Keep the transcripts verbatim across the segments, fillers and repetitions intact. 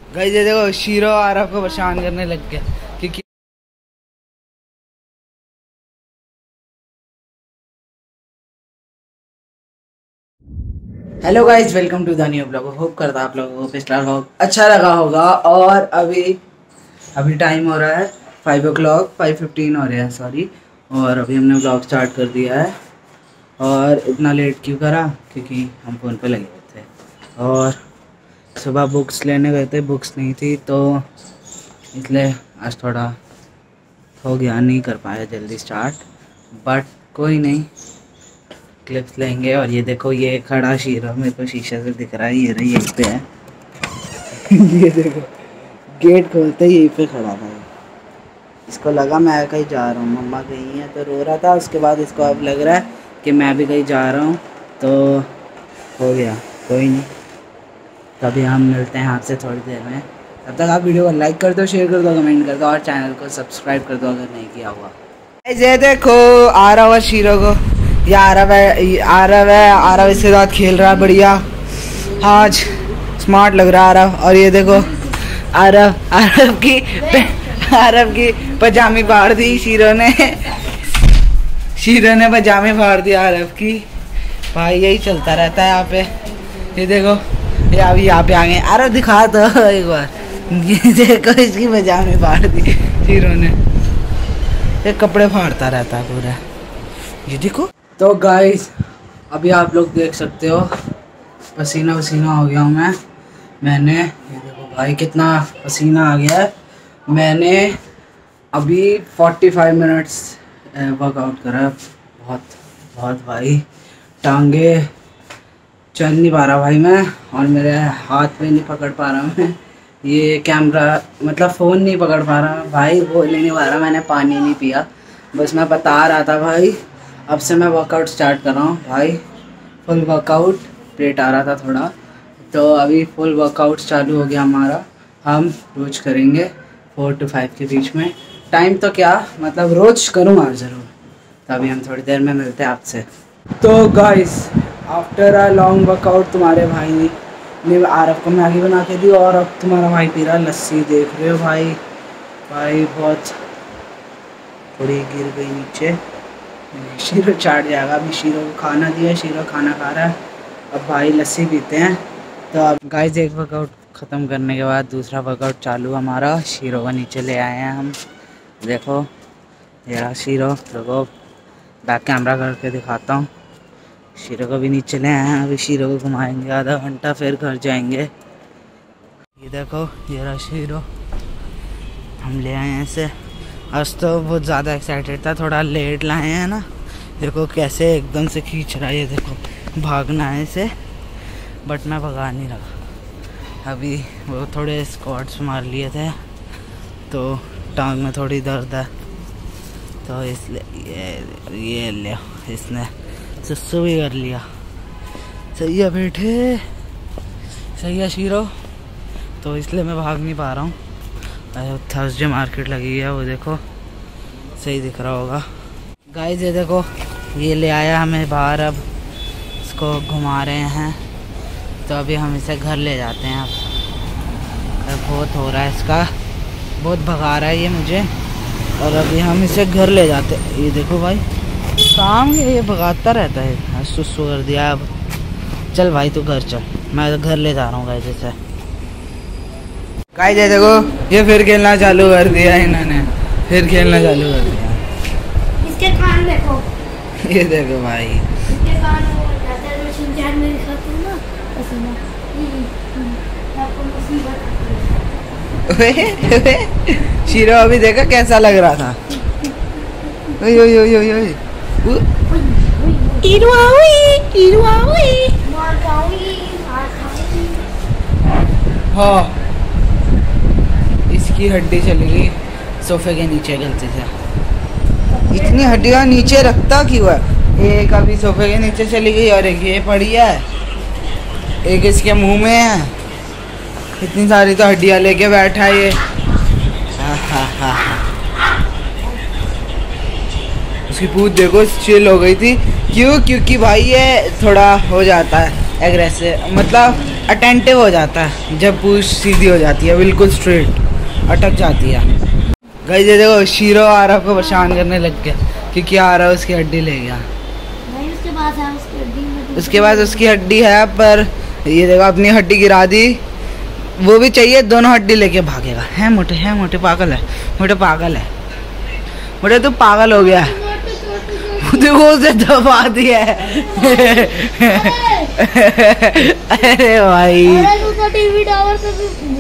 Guys ये देखो shero Aarav को परेशान करने लग गया क्योंकि hello guys, welcome to the new blog. Hope करता आप लोगों को पिछला ब्लॉग अच्छा लगा होगा। और अभी अभी टाइम हो रहा है five o'clock five fifteen हो रहा है सॉरी। और अभी हमने ब्लॉग स्टार्ट कर दिया है। और इतना लेट क्यों करा? क्योंकि हम फ़ोन पे लगे हुए थे और सुबह बुक्स लेने गए थे, बुक्स नहीं थी तो इसलिए आज थोड़ा हो गया, नहीं कर पाया जल्दी स्टार्ट। बट कोई नहीं, क्लिप्स लेंगे। और ये देखो ये खड़ा शीरो मेरे को शीशे से दिख रहा है, ये रही यहीं पे है। ये देखो गेट खोलते ही यहीं पे खड़ा था। इसको लगा मैं कहीं जा रहा हूँ, मम्मा कहीं है तो रो रहा था। उसके बाद इसको अब लग रहा है कि मैं भी कहीं जा रहा हूँ तो हो गया। कोई नहीं, तभी हम मिलते हैं आपसे थोड़ी देर में। तब तक आप वीडियो को लाइक कर दो, शेयर कर दो, कमेंट कर दो और चैनल को सब्सक्राइब कर दो अगर नहीं किया हुआ। ये देखो आ रहा हुआ शीरो को, ये आरव है, आरव है, आरव इसके साथ खेल रहा है बढ़िया। आज स्मार्ट लग रहा है आरव। और ये देखो आरव आरव की आरव की पजामी फाड़ दी शीरो ने शीरो ने पजामी फाड़ दी आरव की। भाई यही चलता रहता है यहाँ पे। ये देखो ये अभी यहाँ पे आ गए। आरव दिखा तो एक बार, ये देखो इसकी पजामी फाड़ दी शीरो ने। ये कपड़े फाड़ता रहता है पूरा, ये देखो। तो गाइस अभी आप लोग देख सकते हो पसीना पसीना हो गया हूँ मैं मैंने ये देखो भाई कितना पसीना आ गया है। मैंने अभी पैंतालीस मिनट्स वर्कआउट करा। बहुत बहुत भाई, टांगे चल नहीं पा रहा भाई मैं, और मेरे हाथ पे नहीं पकड़ पा रहा मैं ये कैमरा, मतलब फ़ोन नहीं पकड़ पा रहा भाई, बोल नहीं पा रहा। मैंने पानी नहीं पिया, बस मैं बता रहा था भाई। अब से मैं वर्कआउट स्टार्ट कर रहा हूँ भाई, फुल वर्कआउट। पेट आ रहा था थोड़ा, तो अभी फुल वर्कआउट चालू हो गया हमारा। हम रोज करेंगे फोर टू फाइव के बीच में। टाइम तो क्या, मतलब रोज करूँगा ज़रूर। तो अभी हम थोड़ी देर में मिलते हैं आपसे। तो guys after a long workout तुम्हारे भाई ने आरव को मैगी बना के दी और अब तुम्हारा भाई पी रहा लस्सी। देख रहे हो भाई, भाई बहुत थोड़ी गिर गई नीचे। शीरो चाट जाएगा। अभी शीरो को खाना दिया, शीरो खाना खा रहा है। अब भाई लस्सी पीते हैं। तो अब गाइस एक वर्कआउट ख़त्म करने के बाद दूसरा वर्कआउट चालू हमारा। शीरो को नीचे ले आए हैं हम। देखो ये शीरो, देखो बैक कैमरा करके दिखाता हूँ। शीरो को भी नीचे ले आए हैं। अभी शीरो को घुमाएंगे आधा घंटा, फिर घर जाएंगे। ये देखो ये रहा शीरो, हम ले आए हैं इसे। आज तो बहुत ज़्यादा एक्साइटेड था, थोड़ा लेट लाए हैं ना। देखो कैसे एकदम से खींच रहा है, ये देखो भागना है इसे, बट मैं भगा नहीं रहा। अभी वो थोड़े स्क्वाट्स मार लिए थे तो टांग में थोड़ी दर्द है, तो इसलिए ये ये ले इसने सुसु भी कर लिया। सही है बेटे, सही है शीरो। तो इसलिए मैं भाग नहीं पा रहा हूँ। थर्सडे मार्केट लगी है, वो देखो सही दिख रहा होगा। गाइस ये देखो ये ले आया हमें बाहर, अब इसको घुमा रहे हैं। तो अभी हम इसे घर ले जाते हैं। अब बहुत हो रहा है इसका, बहुत भगा रहा है ये मुझे, और अभी हम इसे घर ले जाते हैं। ये देखो भाई काम ये भगाता रहता है। सुसु कर दिया। अब चल भाई तू घर चल, मैं घर ले जा रहा हूँ गाइस इसे। गाइस ये देखो ये फिर खेलना चालू कर दिया इन्होंने, फिर खेलना चालू कर दिया। इसके कान देखो, ये देखो भाई इसके कान वो मशीन जान में दिखाता हूं ना पसीना। आपको मुसीबत शीरो अभी देखा कैसा लग रहा था। ओए ओए ओए ओए ओए इरुआवी इरुआवी मार खाऊंगी मार खाऊंगी। हाँ इसकी हड्डी चली गई सोफे के नीचे गलती से। इतनी हड्डियाँ नीचे रखता क्यों है? एक अभी सोफे के नीचे चली गई और एक ये पड़ी है, एक इसके मुंह में है। इतनी सारी तो हड्डियाँ लेके बैठा है ये। हाँ हाँ हाँ उसकी पूछ देखो चिल हो गई थी। क्यों? क्योंकि भाई ये थोड़ा हो जाता है एग्रेसिव, मतलब अटेंटिव हो जाता है जब पूछ सीधी हो जाती है, बिल्कुल स्ट्रेट अटक जाती है। गाइस ये देखो शीरो आरव को परेशान करने लग गया क्योंकि आरव उसकी हड्डी ले गया। नहीं उसके पास है उसकी हड्डी में, उसके पास उसकी हड्डी है, पर ये देखो अपनी हड्डी गिरा दी। वो भी चाहिए, दोनों हड्डी लेके भागेगा। है मोटे, है मोटे पागल है, मोटे पागल है, मोटे तू पागल हो गया। देखो उसे दबा दिया है। अरे भाई टीवी टावर पे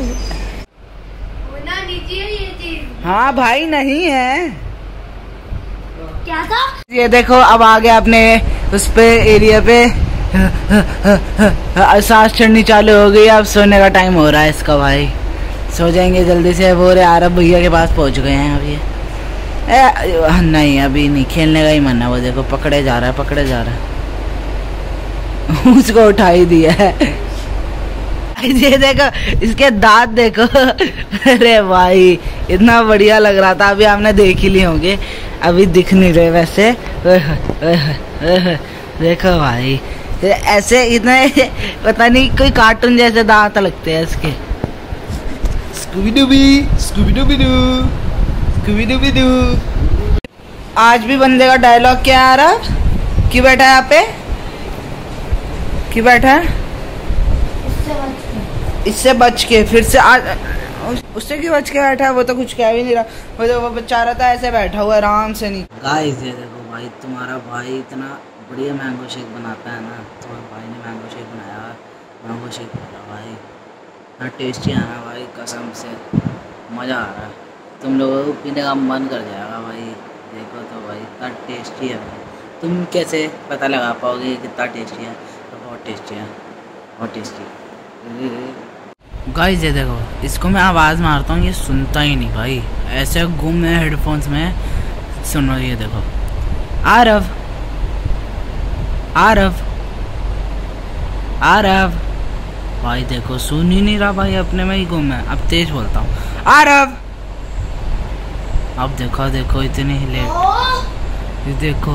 होना नीचे ये चीज। हाँ भाई नहीं है। क्या था ये देखो अब आ गया अपने उस पे एरिया पे। सांस चढ़नी चालू हो गई। अब सोने का टाइम हो रहा है इसका। भाई सो जाएंगे जल्दी से। वो रे आरब भैया के पास पहुंच गए हैं अब ये। ए, नहीं अभी नहीं, खेलने का ही मन है। वो देखो पकड़े जा रहा है, पकड़े जा रहा है। उसको उठा ही दिया है। ये देखो इसके दांत देखो। अरे भाई इतना बढ़िया लग रहा था। अभी आपने देख ही लिए होंगे, अभी दिख नहीं रहे वैसे। देखो भाई ऐसे इतने पता नहीं कोई कार्टून जैसे दांत लगते हैं इसके। स्कूबी डूबी स्कूबी डूबी डू स्कूबी डूबी डू। आज भी बंदे का डायलॉग क्या आ रहा? क्यों बैठा है यहाँ पे? क्यों बैठा है? इससे बच के फिर से आज उससे क्यों बच के बैठा है? वो तो कुछ कह भी नहीं रहा। वो तो वो बेचारा था ऐसे बैठा हुआ आराम से। नहीं गाइस ये देखो भाई, तुम्हारा भाई इतना बढ़िया मैंगो शेक बनाता है ना। तुम्हारे भाई ने मैंगो शेक बनाया, मैंगो शेक बनाया भाई, इतना टेस्टी है ना भाई, कसम से मज़ा आ रहा है। तुम लोगों को पीने का मन कर जाएगा भाई। देखो तो भाई इतना टेस्टी है भाई। तुम कैसे पता लगा पाओगे कितना टेस्टी है? तो बहुत टेस्टी है, बहुत टेस्टी। गाइस ये देखो, इसको मैं आवाज़ मारता हूँ ये सुनता ही नहीं भाई, ऐसे गुम है हेडफोन्स में। सुनो ये देखो, आरव आरव आरव भाई देखो सुन ही नहीं रहा भाई, अपने में ही गुम है। अब तेज बोलता हूँ, आरव। अब देखो देखो इतनी हिले, ये देखो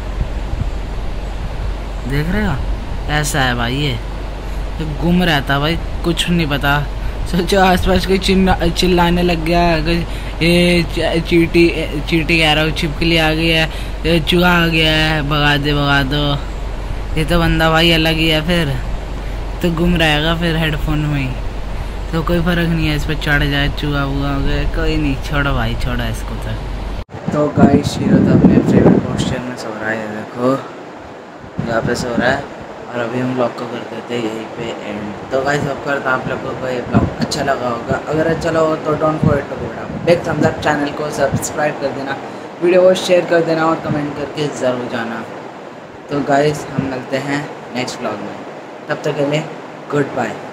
देख रहे हो, ऐसा है भाई ये तो गुम रहता भाई, कुछ नहीं पता। सोचो आसपास कोई चिल्ला चिल्लाने लग गया, ये चींटी चींटी कह रहा हूँ, छिपकली आ गई है, ये चूहा आ गया है, भगा दे भगा दो। ये तो बंदा भाई अलग ही है, फिर तो गुम रहेगा फिर हेडफोन में ही। तो कोई फ़र्क नहीं है, इस पर चढ़ जाए चूहा वूहा हो गया, कोई नहीं, छोड़ो भाई छोड़ो इसको। तो तो गाइस शीरो तो अपने फेवरेट पोस्चर में सो रहा है, देखो यहाँ पे सो रहा है। और अभी हम ब्लॉग को कर देते हैं यहीं पे एंड। तो गाइस अब करता आप लोगों को ये ब्लॉग अच्छा लगा होगा। अगर अच्छा लगा हो तो don't forget to give it big thumbs up, channel को सब्सक्राइब कर देना, वीडियो को शेयर कर देना और कमेंट करके ज़रूर जाना। तो गाइस हम मिलते हैं नेक्स्ट ब्लॉग में, तब तक के लिए गुड बाय।